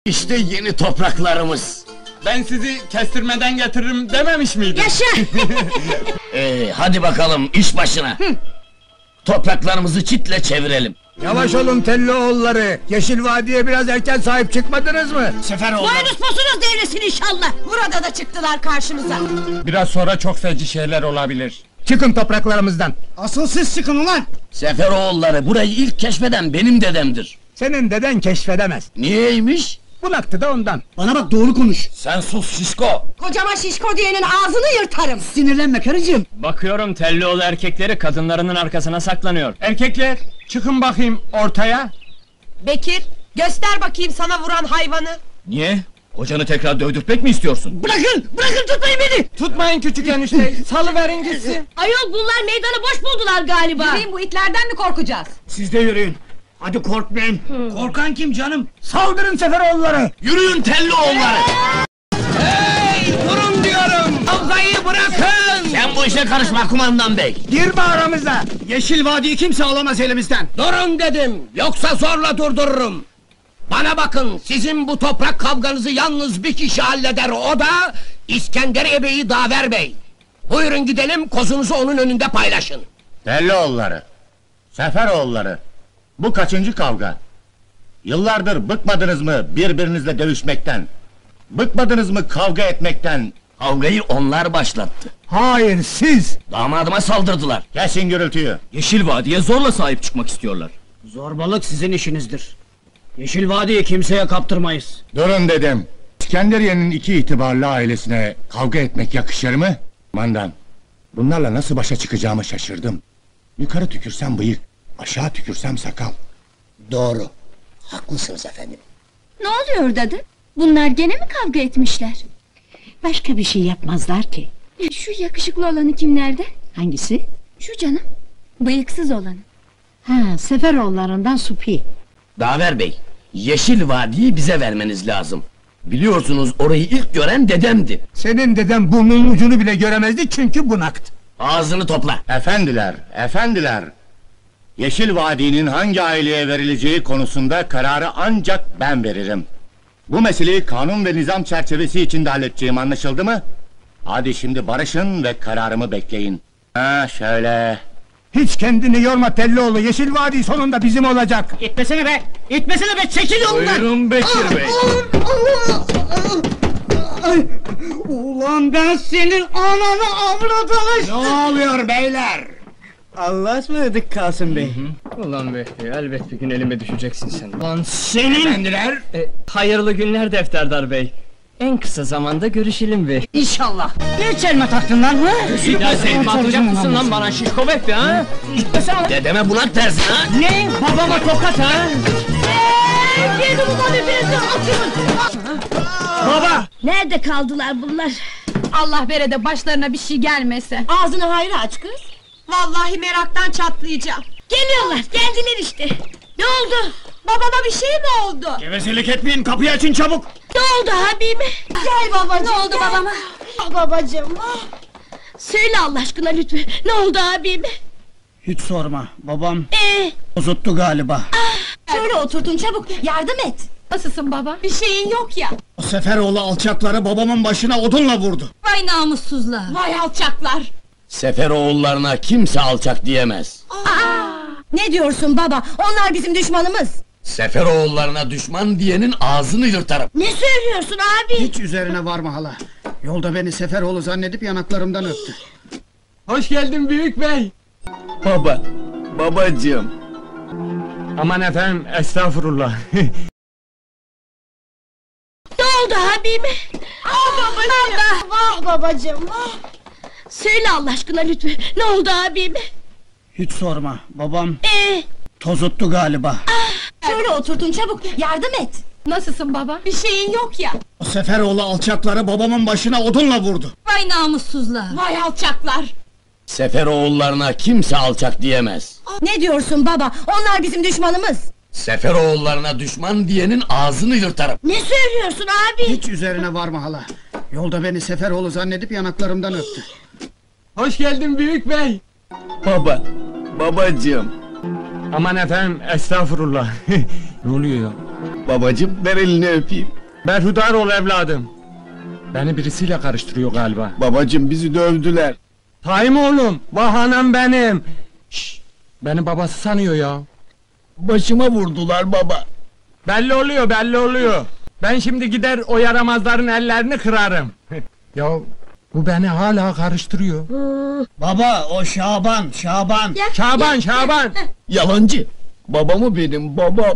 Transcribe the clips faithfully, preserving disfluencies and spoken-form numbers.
İşte yeni topraklarımız. Ben sizi kestirmeden getiririm dememiş miydim? Yaşa! Ee, hadi bakalım iş başına. Topraklarımızı çitle çevirelim. Yavaş olun Tellioğulları! Yeşil Vadi'ye biraz erken sahip çıkmadınız mı? Seferoğulları. Boynuz posunuz devresin inşallah! Burada da çıktılar karşımıza! Biraz sonra çok feci şeyler olabilir. Çıkın topraklarımızdan! Asıl siz çıkın ulan! Seferoğulları burayı ilk keşfeden benim dedemdir. Senin deden keşfedemez. Niyeymiş? Bunaktı da ondan. Bana bak, doğru konuş! Sen sus şişko. Kocama şişko diyenin ağzını yırtarım! Sinirlenme karıcığım! Bakıyorum Tellioğlu erkekleri kadınlarının arkasına saklanıyor. Erkekler, çıkın bakayım ortaya. Bekir, göster bakayım sana vuran hayvanı! Niye? Kocanı tekrar dövdürtmek mi istiyorsun? Bırakın! Bırakın, tutmayın beni! Tutmayın küçük enişteyi, salıverin gitsin. Ayol bunlar meydanı boş buldular galiba! Yürüyün, bu itlerden mi korkacağız? Siz de yürüyün! Hadi korkmayın! Korkan kim canım? Saldırın Seferoğulları! Yürüyün Tellioğulları. Hey! Durun diyorum! Kavgayı bırakın! Sen bu işe karışma kumandan bey. Girme aramıza! Yeşil Vadi'yi kimse alamaz elimizden! Durun dedim, yoksa zorla durdururum. Bana bakın, sizin bu toprak kavganızı yalnız bir kişi halleder, o da İskenderiye Bey'i Daver Bey. Buyurun gidelim, kozunuzu onun önünde paylaşın. Tellioğulları, Seferoğulları, bu kaçıncı kavga? Yıllardır bıkmadınız mı birbirinizle dövüşmekten? Bıkmadınız mı kavga etmekten? Kavgayı onlar başlattı. Hayır, siz! Damadıma saldırdılar. Kesin gürültüyü! Yeşil Vadi'ye zorla sahip çıkmak istiyorlar. Zorbalık sizin işinizdir. Yeşil Vadi'yi kimseye kaptırmayız. Durun dedim! İskenderiye'nin iki itibarlı ailesine kavga etmek yakışır mı? Mandan, bunlarla nasıl başa çıkacağımı şaşırdım. Yukarı tükürsem bıyık, aşağı tükürsem sakal. Doğru, haklısınız efendim. Ne oluyor dadı? Bunlar gene mi kavga etmişler? Başka bir şey yapmazlar ki. Şu yakışıklı olanı kimlerde? Hangisi? Şu canım, bıyıksız olanı. Ha, Seferoğullarından Supi. Daver Bey, Yeşil Vadi'yi bize vermeniz lazım. Biliyorsunuz orayı ilk gören dedemdi. Senin deden burnunun ucunu bile göremezdi çünkü bunaktı. Ağzını topla. Efendiler, efendiler! Yeşil Vadi'nin hangi aileye verileceği konusunda kararı ancak ben veririm. Bu meseleyi kanun ve nizam çerçevesi içinde halledeceğim, anlaşıldı mı? Hadi şimdi barışın ve kararımı bekleyin. Ha şöyle... Hiç kendini yorma Tellioğlu, Yeşil Vadi sonunda bizim olacak! İtmesene be! İtmesene be! Çekil yolundan! Buyurun Bekir Bey. Ay! Ulan ben senin ananı avradını! Ne oluyor beyler? Allah'a ısmarladık Kasım Bey. Ulan be, elbet bir gün elime düşeceksin sen. Lan senin! Efendiler! E, hayırlı günler Defterdar Bey. En kısa zamanda görüşelim be. İnşallah! Ne çelme taktın lan ha? Ya sen atacak mısın lan bana şişko bekle ha? İtmesene lan! Dedeme bunak dersin ha? Ne? Babama tokat ha? Yedi ulan hepinizi atın! Baba! Nerede kaldılar bunlar? Allah vere de başlarına bir şey gelmese. Ağzını hayra aç kız! Vallahi meraktan çatlayacağım. Geliyorlar, geldiler işte. Ne oldu? Babama bir şey mi oldu? Gevezelik etmeyin, kapıyı açın çabuk! Ne oldu abime? Gel babacığım! Ne oldu gel. babama? Ah babacığım! ah! Söyle Allah aşkına lütfen. Ne oldu abime? Hiç sorma, babam Ee, bozuttu galiba. Şöyle oturtun çabuk, yardım et! Nasılsın baba? Bir şeyin yok ya. O Seferoğlu alçakları babamın başına odunla vurdu. vay namussuzlar. Vay alçaklar. Seferoğullarına kimse alçak diyemez. Ne diyorsun baba? Onlar bizim düşmanımız! Seferoğullarına düşman diyenin ağzını yırtarım. Ne söylüyorsun abi? Hiç üzerine varma hala. Yolda beni Seferoğlu zannedip yanaklarımdan öptü. Hoş geldin büyük bey. Baba, babacığım. Aman efendim, estağfurullah. Ne oldu abime? Ah babacığım! Vah babacığım! Vah! Söyle Allah aşkına lütfen. Ne oldu abime? Hiç sorma, babam Ee, tozuttu galiba. Şöyle oturtun çabuk, yardım et! Nasılsın baba? Bir şeyin yok ya. O Seferoğlu alçakları babamın başına odunla vurdu. vay namussuzlar. Vay alçaklar. Seferoğullarına kimse alçak diyemez. Ne diyorsun baba? Onlar bizim düşmanımız! Seferoğullarına düşman diyenin ağzını yırtarım. Ne söylüyorsun abi? Hiç üzerine varma hala. Yolda beni Seferoğlu zannedip yanaklarımdan öptü. Hoş geldin büyük bey. Baba, babacığım. Aman efendim, estağfurullah. Ne oluyor ya? Babacım ver elini öpeyim. Berhudar ol evladım. Beni birisiyle karıştırıyor galiba. Babacım bizi dövdüler. Tayyip oğlum, vahanam benim. Şşş, beni babası sanıyor ya. Başıma vurdular baba. Belli oluyor, belli oluyor. Ben şimdi gider o yaramazların ellerini kırarım. Ya bu beni hala karıştırıyor. Baba o Şaban, Şaban. Şaban, Şaban. Yalancı. Babamı benim babam.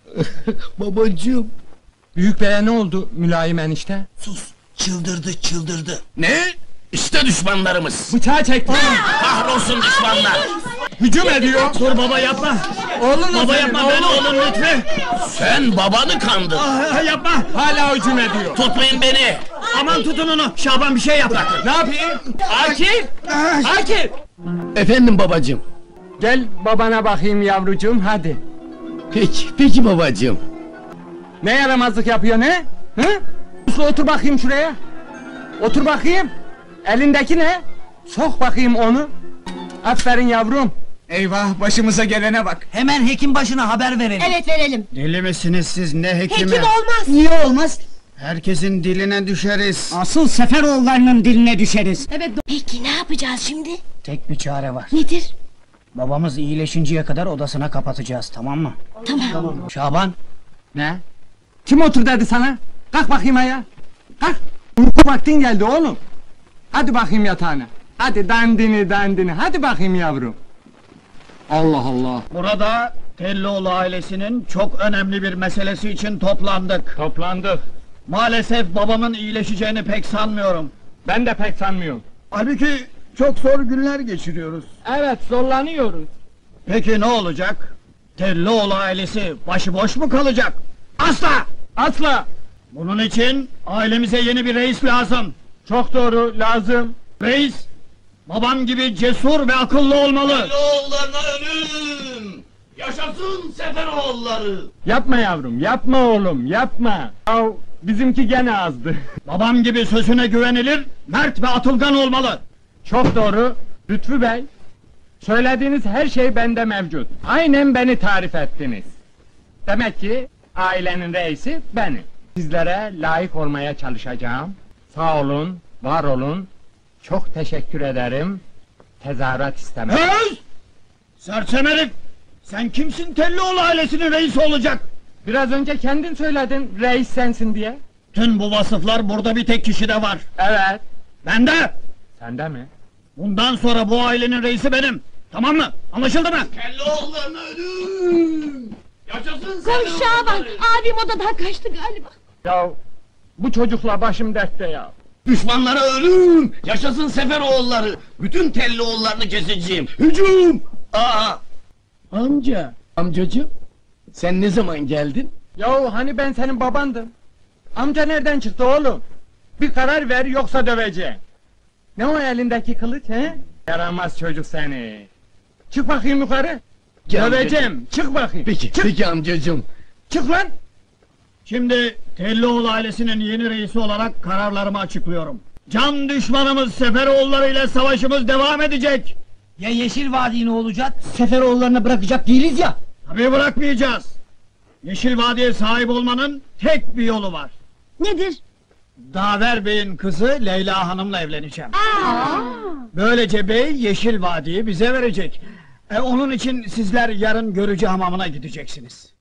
Babacım. Büyük beye ne oldu mülayim enişte? Sus, çıldırdı çıldırdı. Ne? İşte düşmanlarımız. Bıçağı çekti. Kahrolsun düşmanlar. Hücum ediyor. Dur baba yapma. Oğlum Baba yapma ben oğlum lütfen. Sen babanı kandın. Ah, yapma. Hala hücum ediyor. Tutmayın beni. Aman tutun onu. Şaban bir şey yap. Ne yapayım? Akif! Akif! Efendim babacım. Gel babana bakayım yavrucuğum hadi. Peki, peki babacım. Ne yaramazlık yapıyor ne? Hı? Uslu otur bakayım şuraya. Otur bakayım. Elindeki ne? Sok bakayım onu. Aferin yavrum. Eyvah başımıza gelene bak. Hemen hekim başına haber verelim. Evet verelim. Deli misiniz siz ne hekimi? Hekim olmaz. Niye olmaz? Herkesin diline düşeriz. Asıl Seferoğullarının diline düşeriz. Evet. Peki ne yapacağız şimdi? Tek bir çare var. Nedir? Babamız iyileşinceye kadar odasına kapatacağız, tamam mı? Tamam. Şaban, Ne? Kim otur dedi sana? Kalk bakayım ayağa. Kalk. Uyku vaktin geldi oğlum. Hadi bakayım yatağına. Hadi dandini dandini. Hadi bakayım yavrum. Allah Allah. burada Tellioğlu ailesinin çok önemli bir meselesi için toplandık. Toplandık. Maalesef babamın iyileşeceğini pek sanmıyorum. Ben de pek sanmıyorum. Halbuki çok zor günler geçiriyoruz. Evet zorlanıyoruz. Peki ne olacak? Tellioğlu ailesi başıboş mu kalacak? Asla! Asla. Bunun için ailemize yeni bir reis lazım. Çok doğru lazım. Reis, babam gibi cesur ve akıllı olmalı. Oğullarına ölüm. Yaşasın Seferoğulları. Yapma yavrum, yapma oğlum, yapma. Ya bizimki gene azdı. Babam gibi sözüne güvenilir, mert ve atılgan olmalı. Çok doğru. Lütfü Bey, söylediğiniz her şey bende mevcut. Aynen beni tarif ettiniz. Demek ki ailenin reisi benim. Sizlere layık olmaya çalışacağım. Sağ olun, var olun. Çok teşekkür ederim. Tezahürat istemem. Öz! Sersem herif! Sen kimsin Tellioğlu ailesinin reisi olacak? Biraz önce kendin söyledin reis sensin diye. Tüm bu vasıflar burada bir tek kişide var. Evet. Bende! Sende mi? Bundan sonra bu ailenin reisi benim. Tamam mı? Anlaşıldı mı? Kelloğullarına ölüm. Yaşasın Koş Şaban. Abim odadan kaçtı galiba. Ya bu çocukla başım dertte ya. Düşmanlara ölüm. Yaşasın Seferoğulları. Bütün Tellioğullarını keseceğim. Hücum. Aa. Amca. Amcacığım. Sen ne zaman geldin? Ya hani ben senin babandım. Amca nereden çıktı oğlum? Bir karar ver yoksa döveceğim. Ne o elindeki kılıç he? Yaramaz çocuk seni. Çık bakayım yukarı. Gel Döveceğim. Çık bakayım. Peki, Çık. peki amcacığım. Çık lan. Şimdi Tellioğlu ailesinin yeni reisi olarak kararlarımı açıklıyorum. Can düşmanımız Seferoğulları ile savaşımız devam edecek. Ya Yeşil Vadi ne olacak? Seferoğullarını bırakacak değiliz ya. Tabii bırakmayacağız. Yeşil Vadi'ye sahip olmanın tek bir yolu var. Nedir? Daver Bey'in kızı Leyla Hanım'la evleneceğim. Böylece bey Yeşil Vadi'yi bize verecek. E, onun için sizler yarın görücü hamamına gideceksiniz.